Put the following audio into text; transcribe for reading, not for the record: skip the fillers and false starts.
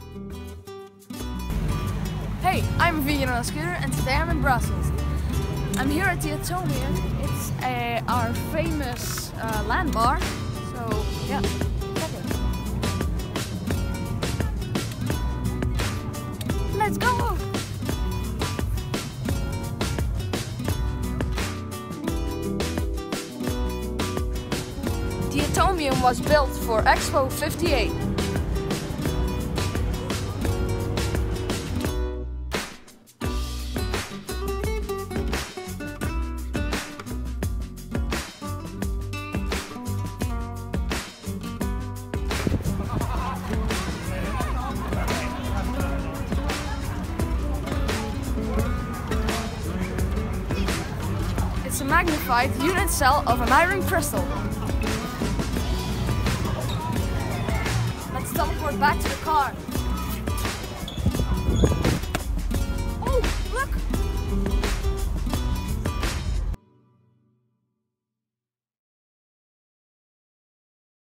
Hey, I'm a vegan on a scooter and today I'm in Brussels. I'm here at the Atomium. It's our famous land bar. So yeah, check it. Let's go! The Atomium was built for Expo 58. It's a magnified unit cell of an iron crystal. Let's teleport back to the car.